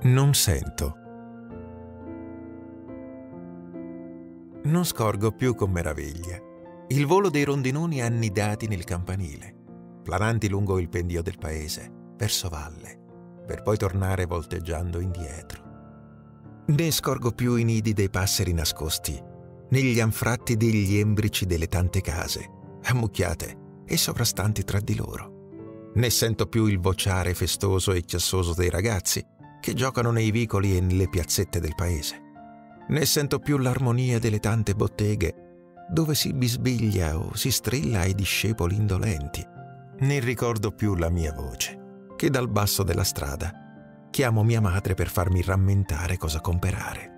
Non sento. Non scorgo più con meraviglia il volo dei rondinoni annidati nel campanile, plananti lungo il pendio del paese, verso valle, per poi tornare volteggiando indietro. Né scorgo più i nidi dei passeri nascosti, negli anfratti degli embrici delle tante case, ammucchiate e sovrastanti tra di loro. Né sento più il vociare festoso e chiassoso dei ragazzi che giocano nei vicoli e nelle piazzette del paese. Né sento più l'armonia delle tante botteghe dove si bisbiglia o si strilla ai discepoli indolenti. Né ricordo più la mia voce, che dal basso della strada chiamo mia madre per farmi rammentare cosa comperare.